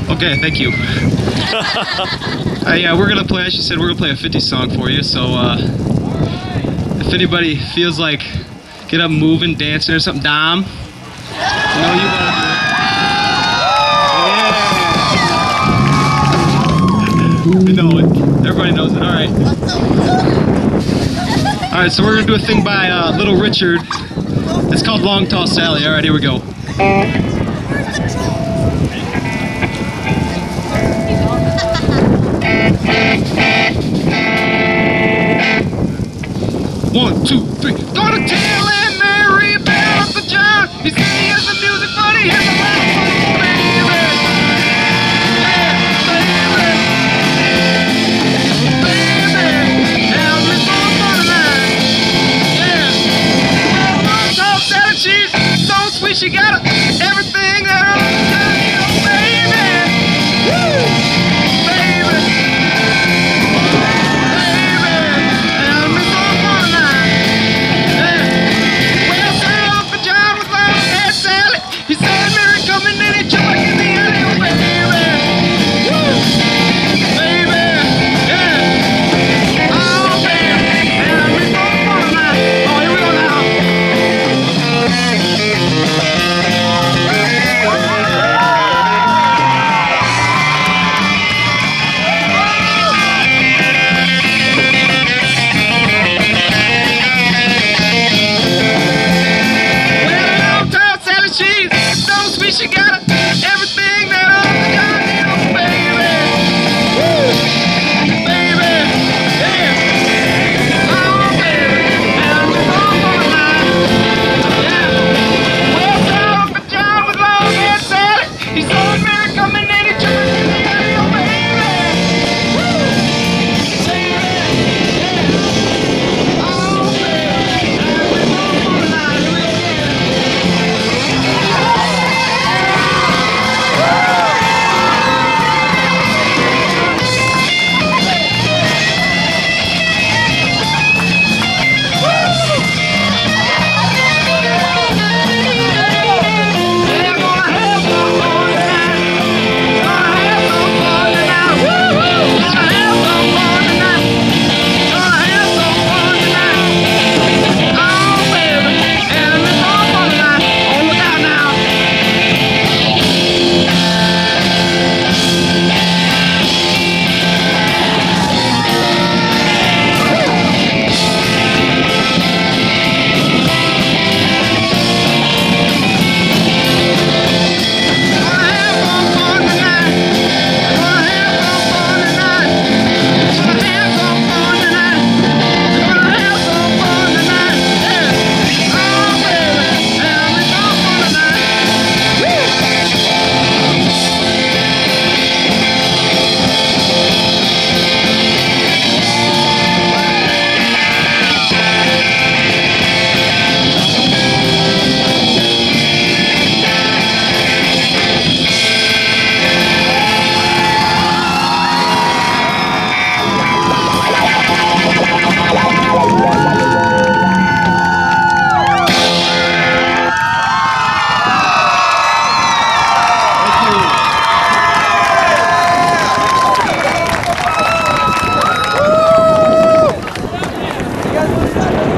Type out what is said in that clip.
Okay, thank you. Yeah, we're gonna play, as you said, we're gonna play a 50s song for you, so if anybody feels like get up moving, dancing or something, Dom, you know you wanna do it. Yeah! You know it. Everybody knows it, alright. Alright, so we're gonna do a thing by Little Richard. It's called Long Tall Sally. Alright, here we go. 1, 2, 3. Gonna tell Aunt Mary about Uncle John. He said he has the music funny. Here's a lot of fun, baby. Baby, tell me more tonight. Yeah. Well, Long Tall Sally, she's so sweet. She got everything that Uncle John needs, baby. Woo! She got everything that Uncle John needs, baby. Woo! Baby, yeah. Oh, baby, and we're all on the line. Yeah. Well, so Uncle John was long and Sally. He saw Mary coming and he took her to the alley, oh, baby. Woo! Baby, yeah. Oh, baby, and we're all on the line. You guys